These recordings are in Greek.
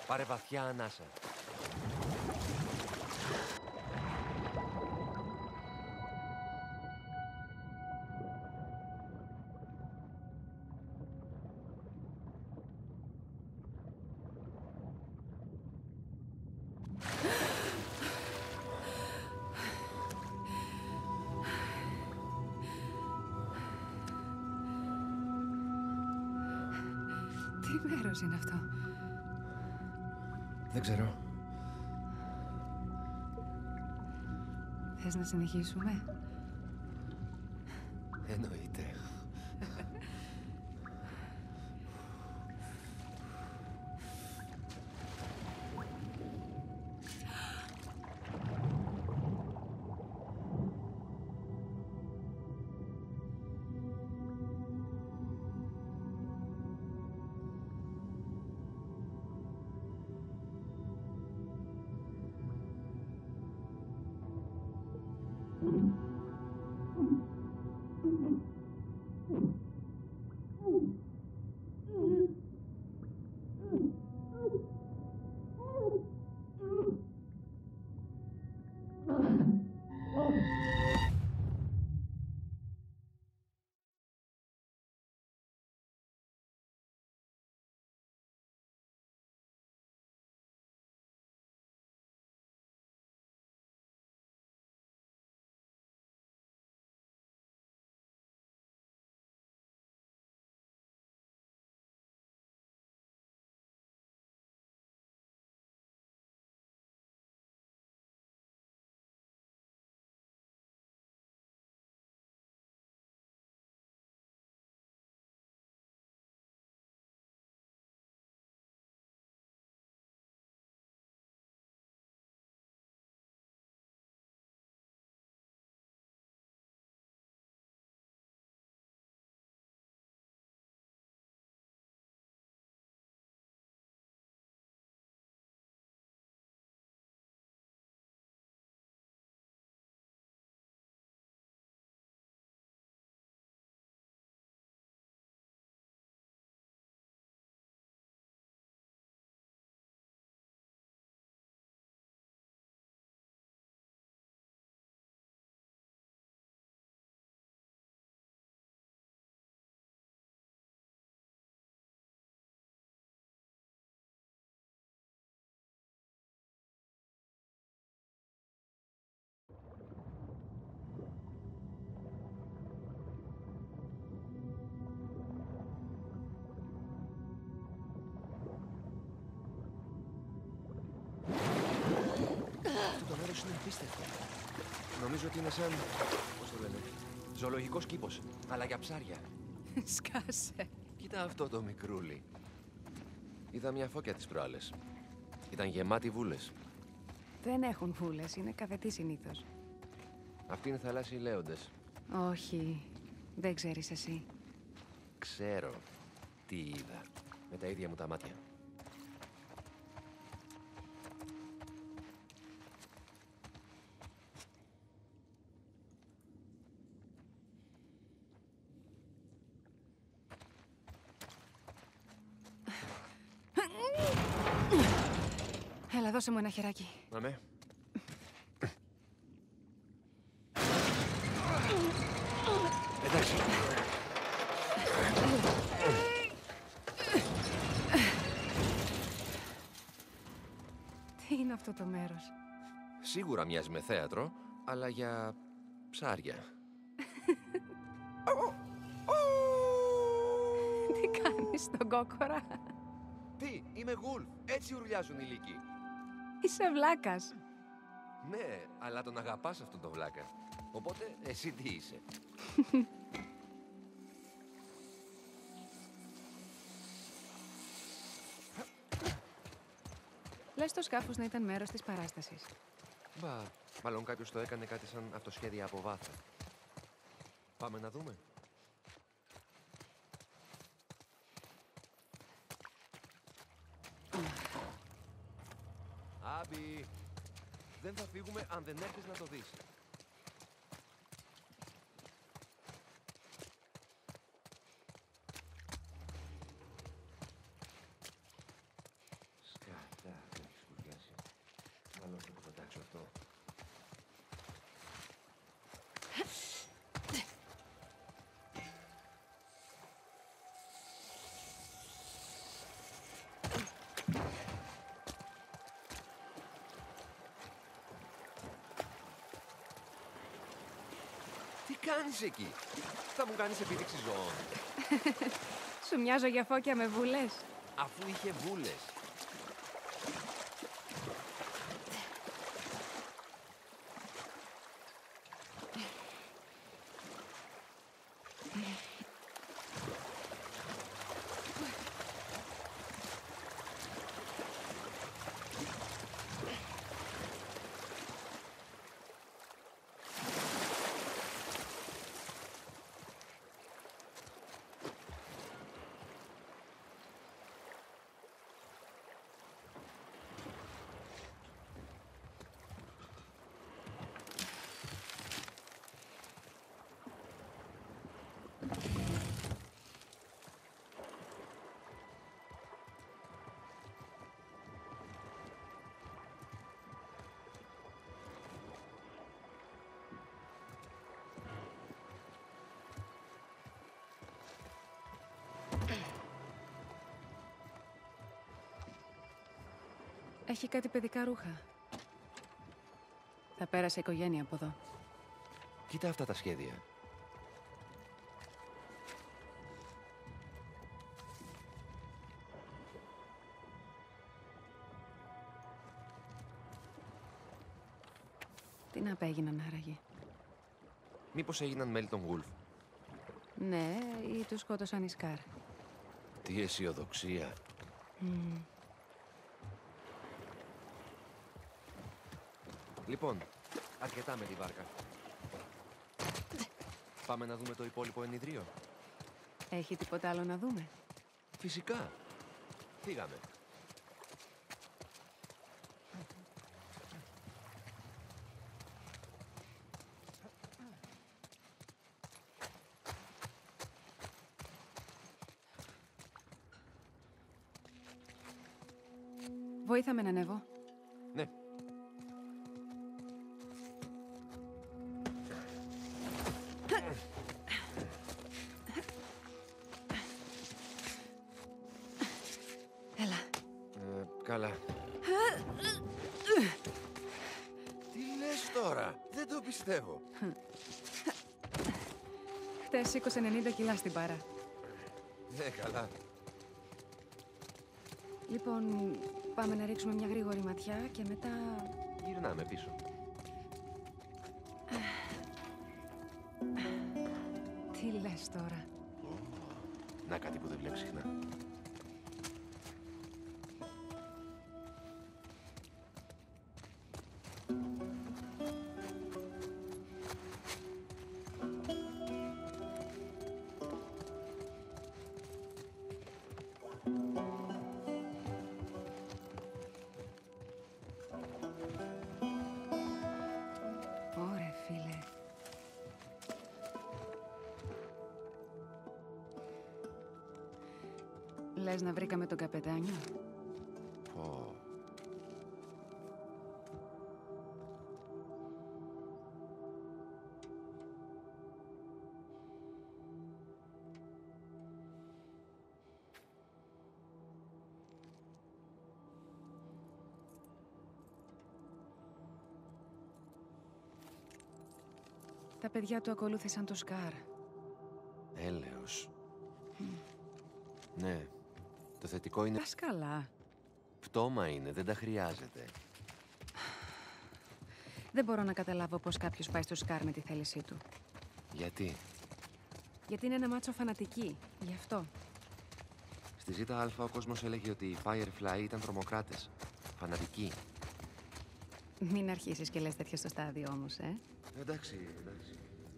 Πάρε βαθιά ανάσα. Τι μέρος είναι αυτό? Δεν ξέρω. Θες να συνεχίσουμε? Εννοείται. Αυτό το μέρος είναι απίστευτο. Νομίζω ότι είναι σαν... πώς το λένε... ζωολογικός κήπος, αλλά για ψάρια. Σκάσε. Κοίτα αυτό το μικρούλι. Είδα μια φώκια τις προάλλες. Ήταν γεμάτη βούλες. Δεν έχουν βούλες, είναι καβετοί συνήθως. Αυτοί είναι θαλάσσιοι λέοντες. Όχι, δεν ξέρεις εσύ. Ξέρω τι είδα. Με τα ίδια μου τα μάτια. Έλα, δώσε μου ένα χεράκι. Αμέ. Εντάξει. Τι είναι αυτό το μέρος? Σίγουρα μοιάζει με θέατρο, αλλά για ψάρια. Τι κάνεις στον κόκορα? Τι, είμαι γουλφ. Έτσι ουρλιάζουν οι λύκοι. Είσαι βλάκας. Ναι, αλλά τον αγαπάς αυτόν τον βλάκα. Οπότε, εσύ τι είσαι? Λες το σκάφος να ήταν μέρος της παράστασης. Μπα, μάλλον κάποιος το έκανε κάτι σαν αυτοσχέδια από βάθο. Πάμε να δούμε. Άμπι, δεν θα φύγουμε αν δεν έρθεις να το δεις. Σκατά. κάνεις εκεί? Θα μου κάνεις επίδειξη ζώων. Σου μοιάζω για φώκια με βούλες. Αφού είχε βούλες. Έχει κάτι παιδικά ρούχα. Θα πέρασε η οικογένεια από εδώ. Κοίτα αυτά τα σχέδια. Τι να απέγιναν άραγε? Μήπως έγιναν μέλη των Γουλφ? Ναι, ή τους σκότωσαν οι Σκάρ. Τι αισιοδοξία. Λοιπόν, αρκετά με τη βάρκα. Πάμε να δούμε το υπόλοιπο ενιδρίο. Έχει τίποτα άλλο να δούμε? Φυσικά. Φύγαμε. Βοήθαμε να ανέβω. Ναι. Έλα. Καλά. Τι λες τώρα? Δεν το πιστεύω. Χτες σήκωσε 90 κιλά στην παρά. Ναι, καλά. Λοιπόν, πάμε να ρίξουμε μια γρήγορη ματιά και μετά... Γυρνάμε πίσω. Τι λες τώρα? Να, κάτι που δεν βλέπεις συχνά. Ωρε, φίλε. Λες να βρήκαμε τον καπετάνιο? Πω. Τα παιδιά του ακολούθησαν το Σκάρ. Έλεος. Ναι. Το θετικό είναι... Πας καλά. Πτώμα είναι, δεν τα χρειάζεται. Δεν μπορώ να καταλάβω πώς κάποιος πάει στο Σκάρ με τη θέλησή του. Γιατί? Γιατί είναι ένα μάτσο φανατική. Γι' αυτό. Στη ΖΑ ο κόσμος έλεγε ότι οι Firefly ήταν τρομοκράτες. Φανατικοί. Μην αρχίσεις και λες τέτοια στο στάδιο όμως, Εντάξει, εντάξει.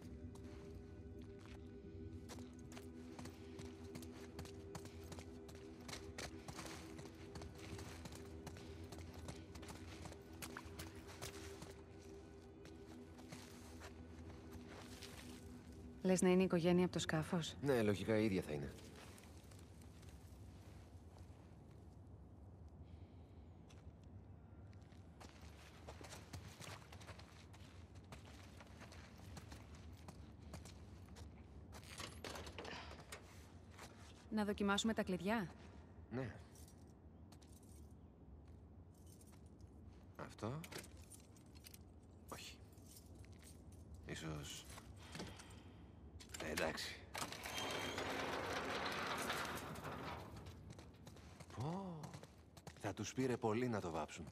Λες να είναι η οικογένεια από το σκάφος? Ναι, λογικά η ίδια θα είναι. Να δοκιμάσουμε τα κλειδιά. Ναι. Αυτό. Όχι. Ίσως... Εντάξει. Πω, θα τους πήρε πολύ να το βάψουν.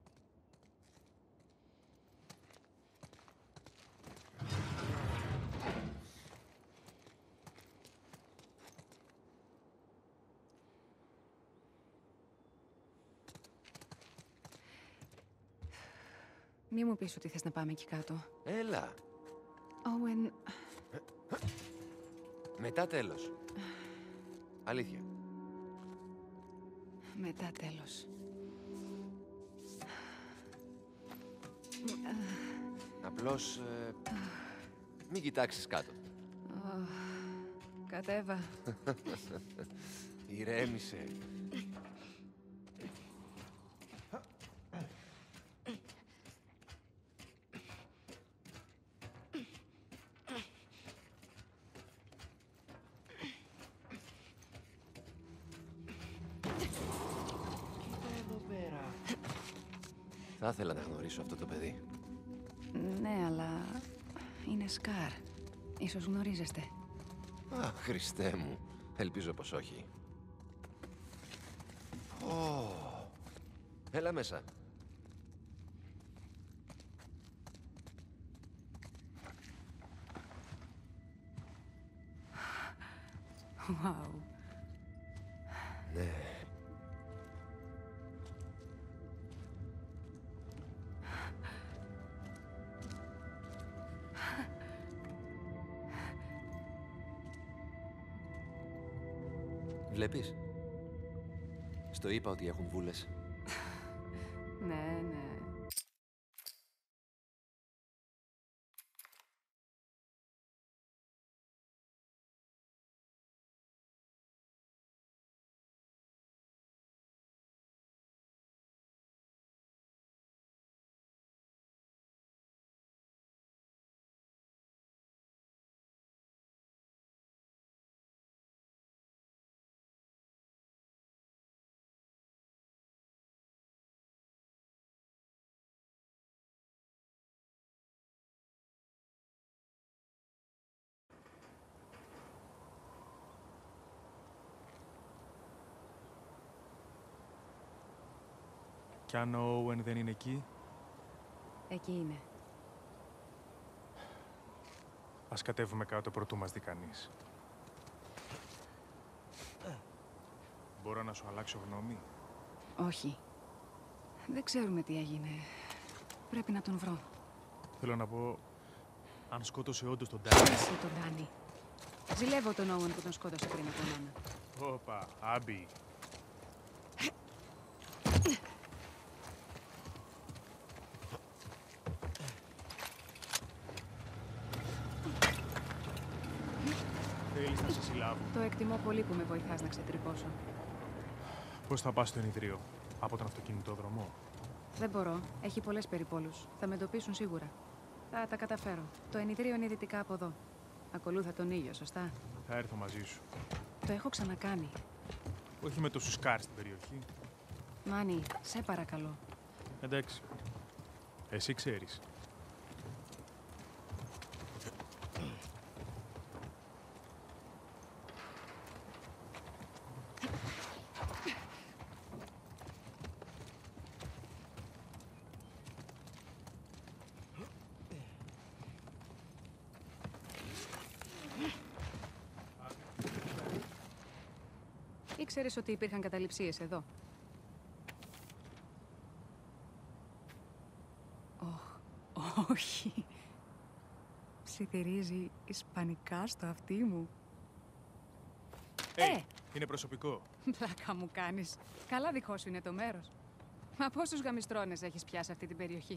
Μη μου πεις ότι θες να πάμε εκεί κάτω. Έλα, Όουεν, μετά τέλος. Αλήθεια. μετά τέλος. Απλώς, μην κοιτάξεις κάτω. Κατέβα. Ηρέμησε. Θα ήθελα να γνωρίσω αυτό το παιδί. Ναι, αλλά είναι Σκάρ. Ίσως γνωρίζεστε. Α, Χριστέ μου. Ελπίζω πως όχι. Έλα μέσα. Wow. Ναι. Βλέπεις. Στο είπα ότι έχουν βούλες. Ναι, ναι. Κι αν ο Όουεν δεν είναι εκεί, Εκεί είναι. ας κατέβουμε κάτω προτού μας δει κανείς. Μπορώ να σου αλλάξω γνώμη? Όχι. Δεν ξέρουμε τι έγινε. Πρέπει να τον βρω. Θέλω να πω, αν σκότωσε όντως τον Ντάνι. Εσύ τον Ντάνι. Ζηλεύω τον Όουεν που τον σκότωσε πριν από μένα. Όπα, Άμπι. Θέλεις να σε συλλάβω? Το εκτιμώ πολύ που με βοηθάς να ξετρυπώσω. Πώς θα πας στο ενιδρίο? Από τον αυτοκινητόδρομο? Δεν μπορώ. Έχει πολλές περιπόλους. Θα με εντοπίσουν σίγουρα. Θα τα καταφέρω. Το ενιδρίο είναι δυτικά από εδώ. Ακολούθα τον ήλιο, σωστά? Θα έρθω μαζί σου. Το έχω ξανακάνει. Όχι με τόσους Σκάρ στην περιοχή. Μάνι, σε παρακαλώ. Εντάξει. Εσύ ξέρεις. Ήξερες ότι υπήρχαν καταληψίες εδώ? Όχι. Ψιθυρίζει ισπανικά στο αυτί μου. Είναι προσωπικό. Πλάκα μου κάνεις. Καλά δικό σου είναι το μέρος. Μα πόσους γαμιστρώνες έχεις πιάσει αυτή την περιοχή?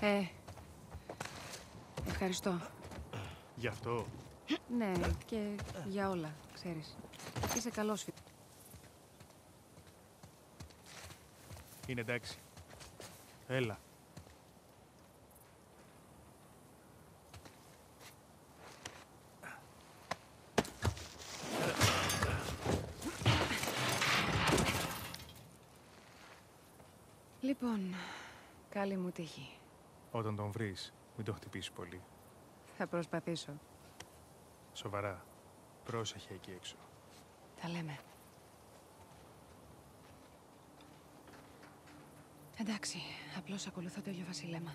Ευχαριστώ. Γι' αυτό. Ναι, και για όλα, ξέρεις. Είσαι καλός φίλος. Είναι εντάξει. Έλα. Λοιπόν, καλή μου τύχη. Όταν τον βρεις, μην το χτυπήσεις πολύ. Θα προσπαθήσω. Σοβαρά. Πρόσεχε εκεί έξω. Τα λέμε. Εντάξει, απλώς ακολουθώ το ίδιο βασίλεμα.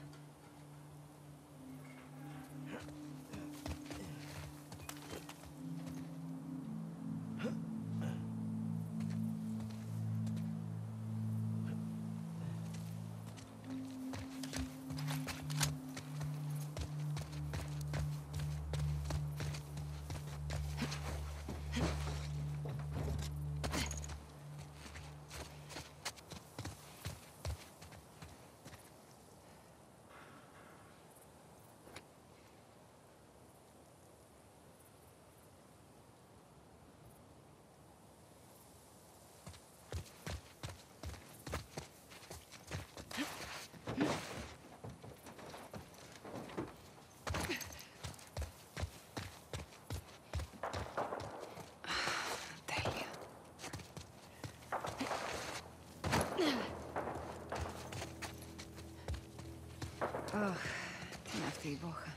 Τέλεια. Αχ, τι είναι αυτή η βόχα.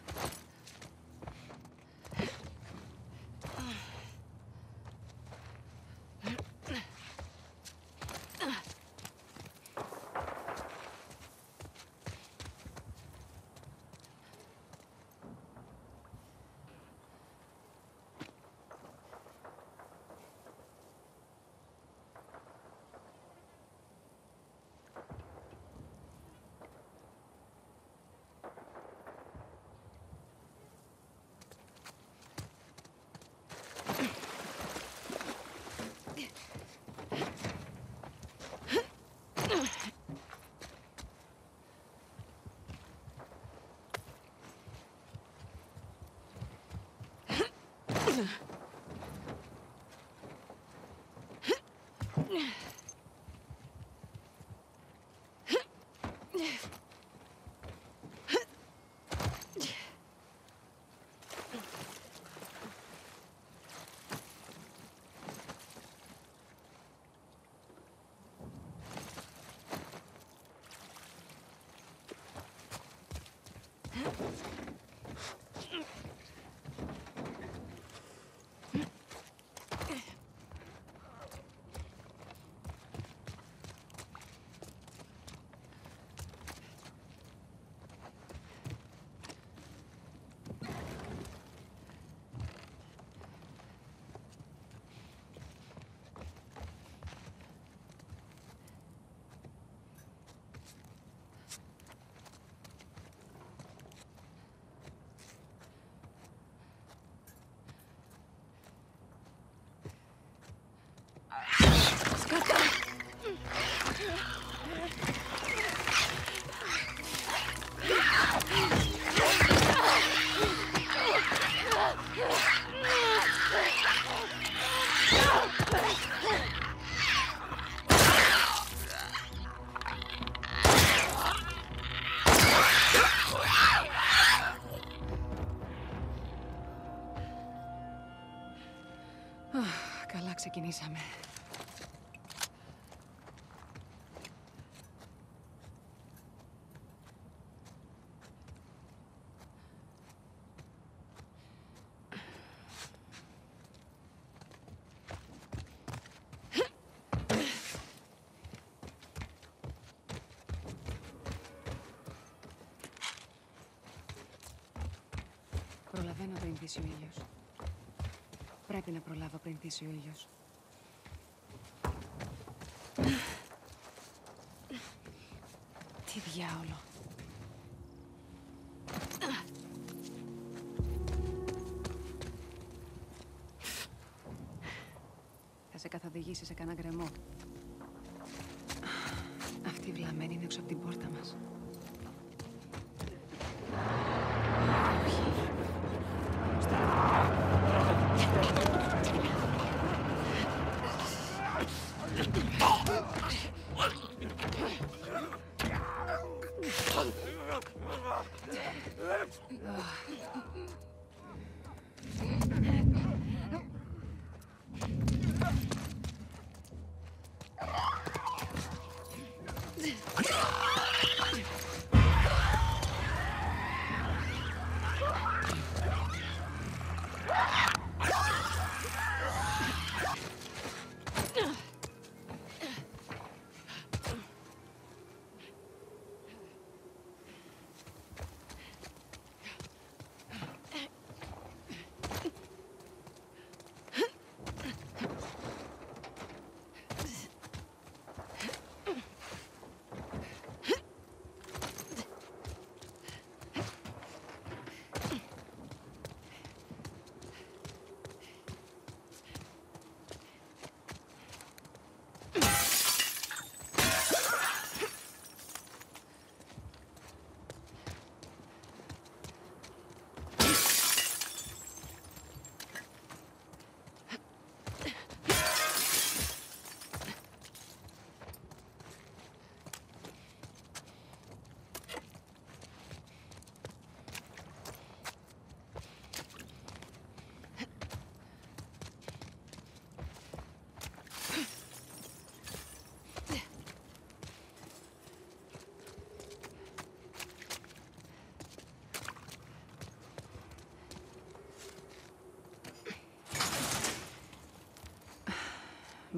Καλά ξεκινήσαμε. Προλαβαίνω πριν δύσει ο ήλιος. Πρέπει να προλάβω πριν δύσει ο ήλιος. Τι διάολο. Θα σε καθοδηγήσει σε κανένα γκρεμό. Αυτή η βλαμμένη είναι έξω από την πόρτα μας.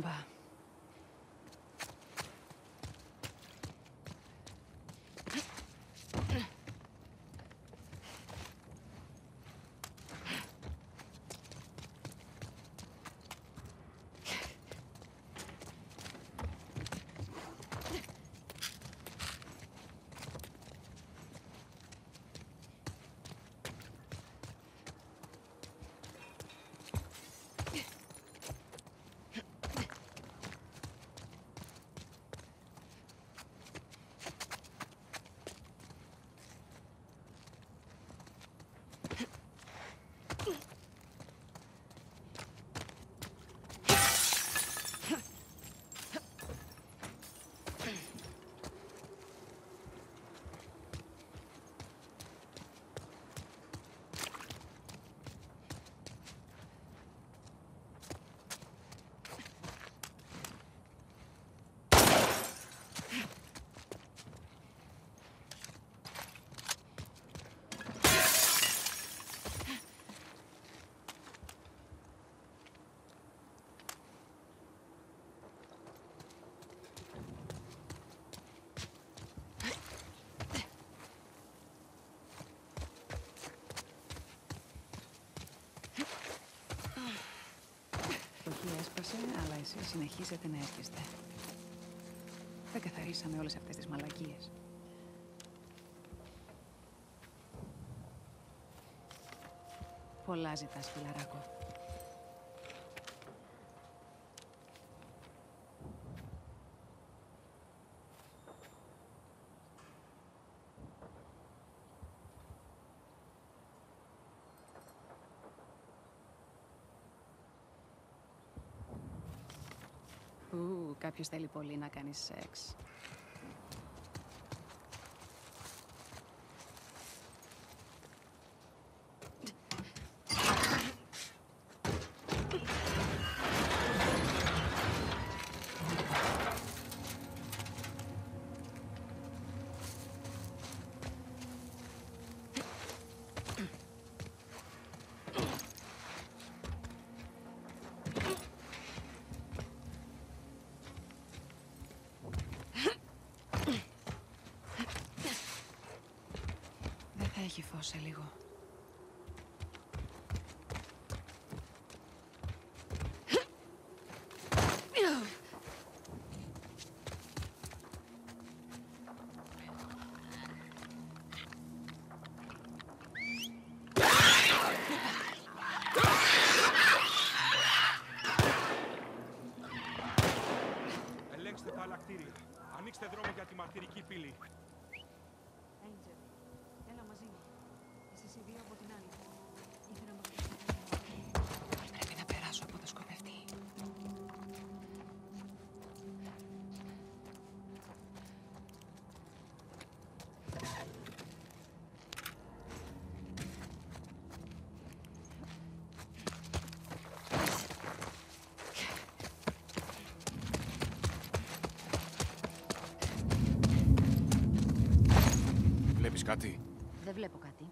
Va. Έσπασε, αλλά εσείς συνεχίσετε να έρχεστε. Δεν καθαρίσαμε όλες αυτές τις μαλακίες. Πολλά ζητάς, φιλαράκο. Κάποιος θέλει πολύ να κάνει σεξ. Έχει φως σε λίγο. Ελέγξτε τα άλλα κτίρια. Ανοίξτε δρόμο για τη μαρτυρική πύλη. Έλα μαζί μου. Εσείς οι δύο από την άλλη. Ήθελα να πρέπει να περάσω από το σκοπευτή. Βλέπεις κάτι? Δεν βλέπω κάτι.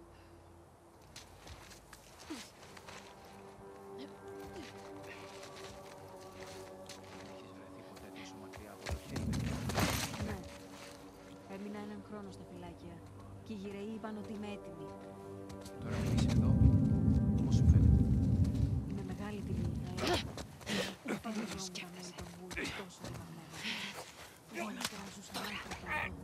Έχεις βρεθεί ποτέ τόσο μακριά από το χέρι? Ναι. Έμεινα έναν χρόνο στα φυλάκια. Και οι γυραιοί είπαν ότι είμαι έτοιμη. Τώρα που είσαι εδώ, πώς σου φαίνεται? Είναι μεγάλη τιμή, αλλά... Δεν θα δω σκέφτεσαι. Τόσο ρημαγμένο. Δεν ήθελα να ζούσα άνθρωπο εδώ.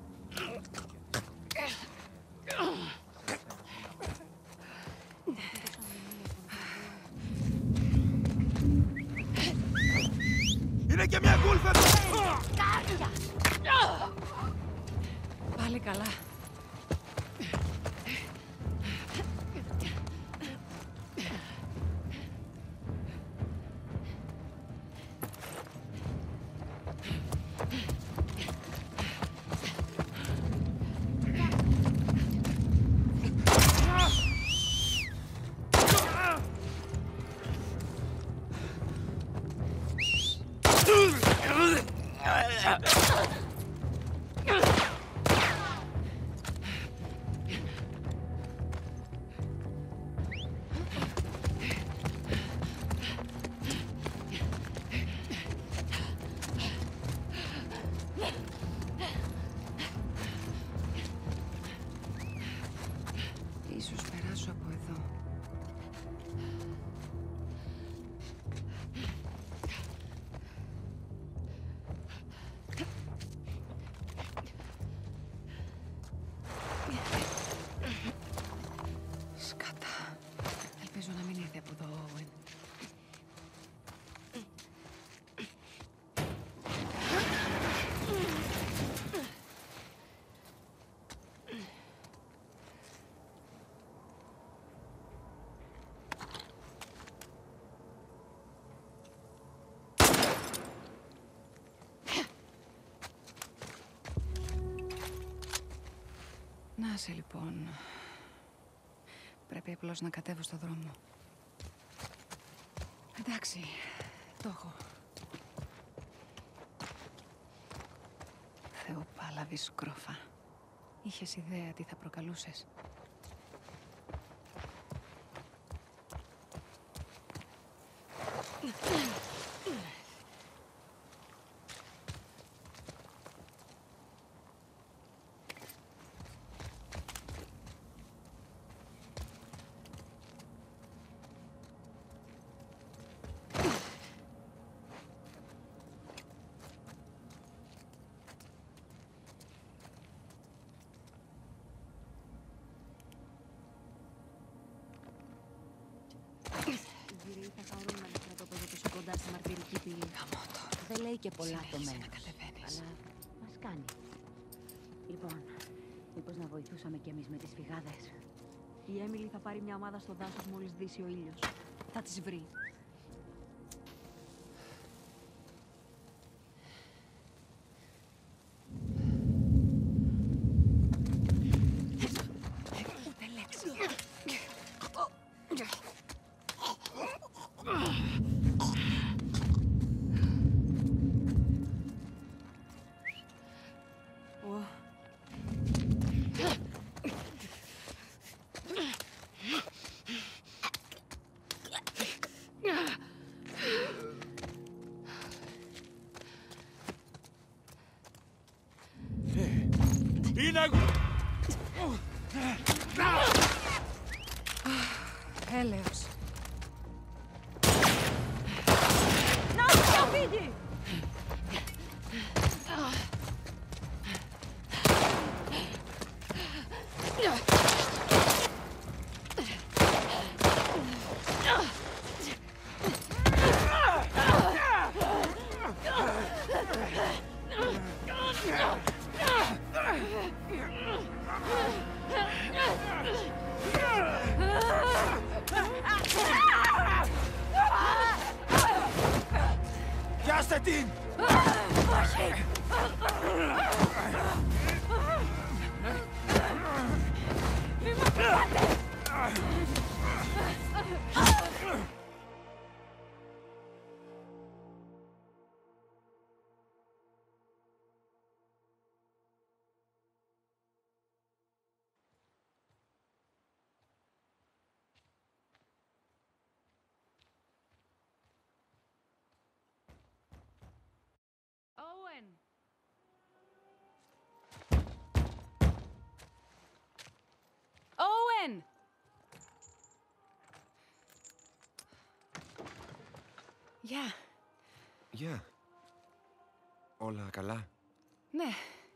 Είναι και μια γκούλφ εδώ! Πάλι καλά. Να σε λοιπόν. Πρέπει απλώς να κατέβω στο δρόμο. Εντάξει, το έχω. Θεοπάλαβη σκρόφα. Είχες ιδέα τι θα προκαλούσες? Οι γυροί θα χαρούν να το στρατόπεδο τόσο κοντά στη μαρτυρική πύλη. Δεν λέει και πολλά το Συνέχισε μέλλον. να κατεβαίνεις. Αλλά μας κάνει. Λοιπόν, μήπως να βοηθούσαμε κι εμείς με τις φυγάδες. Η Έμιλι θα πάρει μια ομάδα στο δάσος μόλις δύσει ο ήλιος. Θα τις βρει. Ούτε λέξη. Είναι εγώ! Έλεος. Να διαφύγει! Πιάστε την! Owen! Owen! Γεια. Γεια. Όλα καλά? Ναι.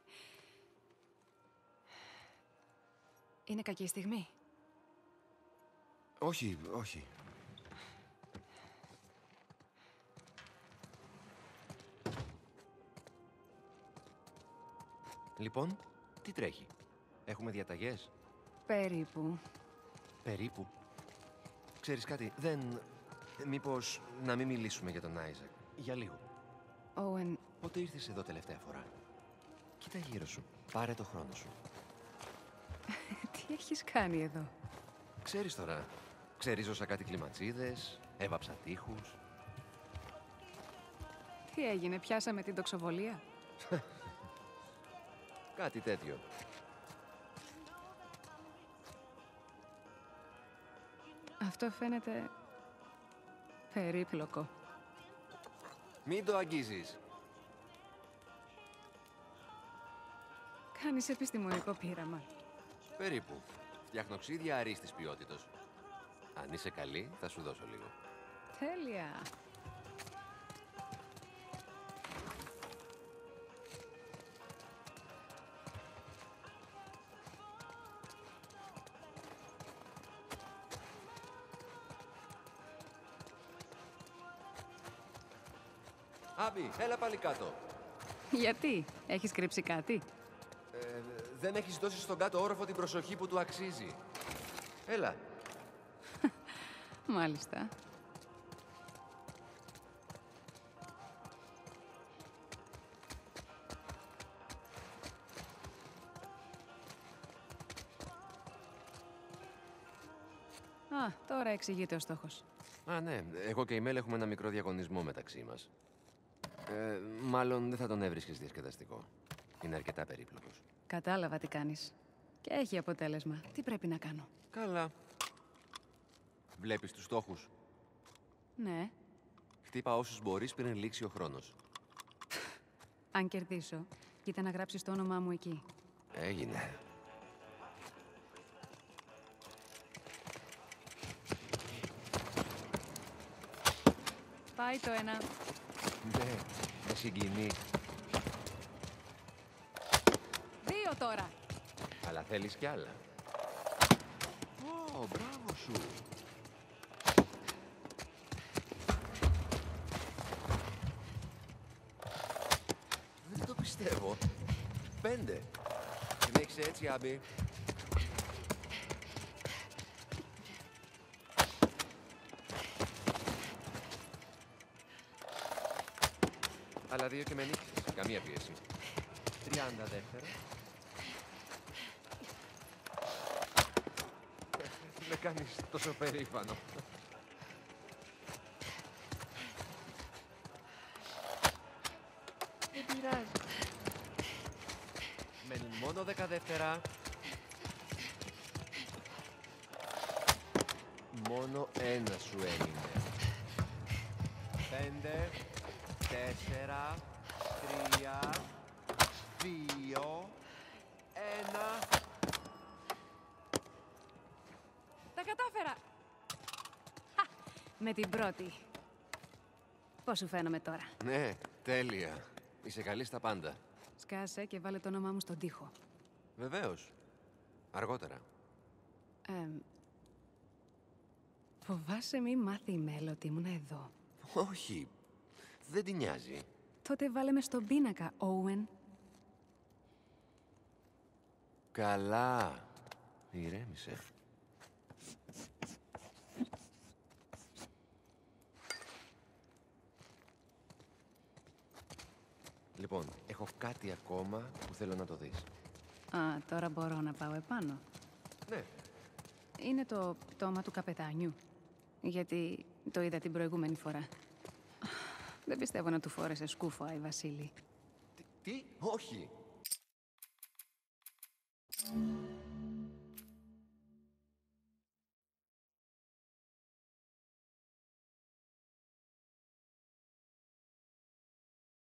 Είναι κακή στιγμή. Όχι, όχι. Λοιπόν, τι τρέχει? Έχουμε διαταγές? Περίπου. Περίπου. Ξέρεις κάτι, μήπως να μην μιλήσουμε για τον Άιζακ? Για λίγο. Owen, Πότε ήρθες εδώ τελευταία φορά? Κοίτα γύρω σου. Πάρε το χρόνο σου. τι έχεις κάνει εδώ? Ξέρεις τώρα. Ξερίζωσα κάτι κλιματσίδες, έβαψα τείχους. Τι έγινε, πιάσαμε την τοξοβολία? Κάτι τέτοιο. Αυτό φαίνεται περίπλοκο. Μην το αγγίζεις. Κάνεις επιστημονικό πείραμα. Περίπου. Φτιάχνω ξύδια αρίστης ποιότητος. Αν είσαι καλή, θα σου δώσω λίγο. Τέλεια. Άμπι, έλα πάλι κάτω. Γιατί, έχεις κρύψει κάτι? Δεν έχεις δώσει στον κάτω όροφο την προσοχή που του αξίζει. Έλα. Μάλιστα. Α, τώρα εξηγείται ο στόχος. Α, ναι. Εγώ και η Μέλ έχουμε ένα μικρό διαγωνισμό μεταξύ μας. Μάλλον δεν θα τον έβρισκες διασκεδαστικό. Είναι αρκετά περίπλοκος. Κατάλαβα τι κάνεις. Και έχει αποτέλεσμα. Τι πρέπει να κάνω? Καλά. Βλέπεις τους στόχους. Ναι. Χτύπα όσους μπορείς πριν λήξει ο χρόνος. Αν κερδίσω, κοίτα να γράψεις το όνομά μου εκεί. Έγινε. Πάει το ένα. Ναι, με συγκινεί. 2 τώρα. Αλλά θέλεις κι άλλα. Ω, μπράβο σου. Δεν το πιστεύω. 5. Συνέχισε έτσι, Άμπι. Άλλα 2 και με νίκησες. Καμία πίεση. 30 δεύτερα. Με κάνεις τόσο περήφανο. Δεν πειράζει. Μένουν μόνο 10 δεύτερα. Μόνο ένα σου έμεινε. 5, 4, 3, 2, 1. Τα κατάφερα! Με την πρώτη. Πώς σου φαίνομαι τώρα? Ναι, τέλεια. Είσαι καλή στα πάντα. Σκάσε και βάλε το όνομά μου στον τοίχο. Βεβαίως. Αργότερα. Φοβάσαι μη μάθει η Μέλ ότι ήμουν εδώ. Όχι. Δεν την νοιάζει. Τότε βάλε με στον πίνακα, Όουεν. Καλά. Ηρέμησε. Λοιπόν, έχω κάτι ακόμα που θέλω να το δεις. Α, τώρα μπορώ να πάω επάνω. Ναι. Είναι το πτώμα του καπετάνιου. Γιατί το είδα την προηγούμενη φορά. Δεν πιστεύω να του φόρεσε σκούφο, Άι Βασίλη. Τι, όχι.